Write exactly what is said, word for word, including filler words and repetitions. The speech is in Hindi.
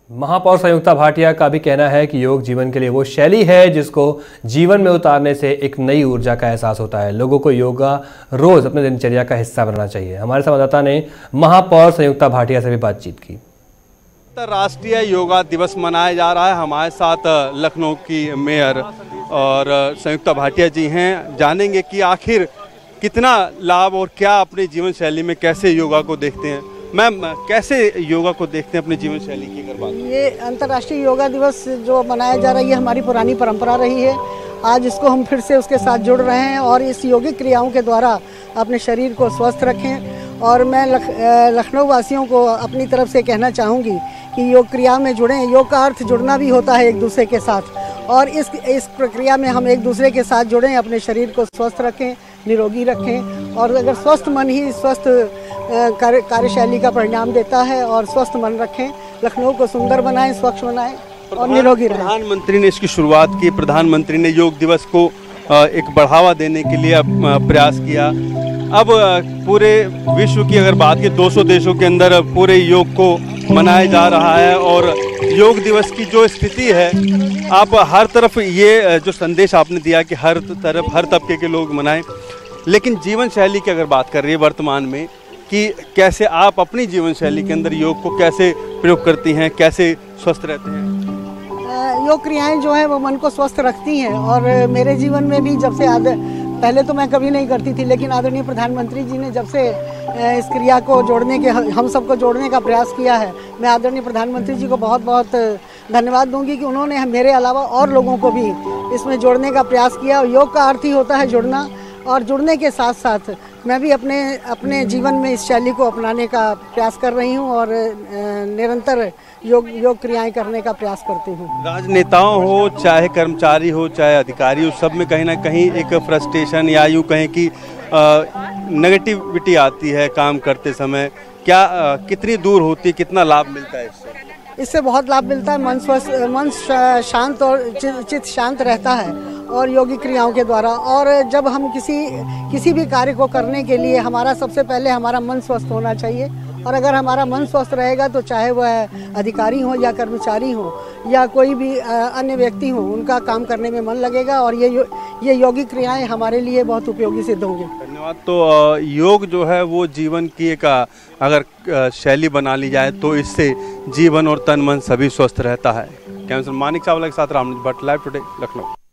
महापौर संयुक्ता भाटिया का भी कहना है कि योग जीवन के लिए वो शैली है जिसको जीवन में उतारने से एक नई ऊर्जा का एहसास होता है। लोगों को योगा रोज अपने दिनचर्या का हिस्सा बनाना चाहिए। हमारे संवाददाता ने महापौर संयुक्ता भाटिया से भी बातचीत की। अंतर्राष्ट्रीय योगा दिवस मनाया जा रहा है। हमारे साथ लखनऊ की मेयर और संयुक्ता भाटिया जी हैं। जानेंगे कि आखिर कितना लाभ और क्या अपनी जीवन शैली में कैसे योगा को देखते हैं। मैम, कैसे योगा को देखते हैं अपने जीवन शैली की अगर बात? ये अंतर्राष्ट्रीय योगा दिवस जो मनाया जा रहा है ये हमारी पुरानी परंपरा रही है। आज इसको हम फिर से उसके साथ जुड़ रहे हैं और इस योगिक क्रियाओं के द्वारा अपने शरीर को स्वस्थ रखें। और मैं लख, लखनऊ वासियों को अपनी तरफ से कहना चाहूँगी कि योग क्रिया में जुड़ें। योग का अर्थ जुड़ना भी होता है एक दूसरे के साथ, और इस इस प्रक्रिया में हम एक दूसरे के साथ जुड़ें, अपने शरीर को स्वस्थ रखें, निरोगी रखें। और अगर स्वस्थ मन ही स्वस्थ कार्य कार्यशैली का परिणाम देता है, और स्वस्थ मन रखें, लखनऊ को सुंदर बनाएं, स्वच्छ बनाएं और निरोगी रहें। प्रधानमंत्री ने इसकी शुरुआत की। प्रधानमंत्री ने योग दिवस को एक बढ़ावा देने के लिए प्रयास किया। अब पूरे विश्व की अगर बात की दो सौ देशों के अंदर पूरे योग को मनाया जा रहा है। और योग दिवस की जो स्थिति है, आप हर तरफ ये जो संदेश आपने दिया कि हर तरफ हर तबके के लोग मनाएं, लेकिन जीवन शैली की अगर बात कर रही है वर्तमान में कि कैसे आप अपनी जीवन शैली के अंदर योग को कैसे प्रयोग करती हैं, कैसे स्वस्थ रहते हैं? योग क्रियाएं जो है वो मन को स्वस्थ रखती हैं। और मेरे जीवन में भी जब से आद पहले तो मैं कभी नहीं करती थी, लेकिन आदरणीय प्रधानमंत्री जी ने जब से इस क्रिया को जोड़ने के हम सबको जोड़ने का प्रयास किया है, मैं आदरणीय प्रधानमंत्री जी को बहुत बहुत धन्यवाद दूंगी कि उन्होंने मेरे अलावा और लोगों को भी इसमें जोड़ने का प्रयास किया। योग का अर्थ ही होता है जुड़ना, और जुड़ने के साथ साथ मैं भी अपने अपने जीवन में इस शैली को अपनाने का प्रयास कर रही हूं और निरंतर योग योग क्रियाएं करने का प्रयास करती हूं। राजनेताओं हो, चाहे कर्मचारी हो, चाहे अधिकारी हो, सब में कहीं ना कहीं एक फ्रस्ट्रेशन या यूँ कहें कि नेगेटिविटी आती है काम करते समय। क्या आ, कितनी दूर होती है, कितना लाभ मिलता है इससे? इससे बहुत लाभ मिलता है। मन स्वस्थ, मन शांत और चित्त शांत रहता है और योगिक क्रियाओं के द्वारा। और जब हम किसी किसी भी कार्य को करने के लिए हमारा सबसे पहले हमारा मन स्वस्थ होना चाहिए। और अगर हमारा मन स्वस्थ रहेगा तो चाहे वह अधिकारी हो या कर्मचारी हो या कोई भी अन्य व्यक्ति हो, उनका काम करने में मन लगेगा और ये ये योगिक क्रियाएं हमारे लिए बहुत उपयोगी सिद्ध होंगी। धन्यवाद। तो योग जो है वो जीवन की एक अगर शैली बना ली जाए तो इससे जीवन और तन मन सभी स्वस्थ रहता है। कैमरा मानिक चावला के साथ रामनिज भट्ट, लाइव टुडे, लखनऊ।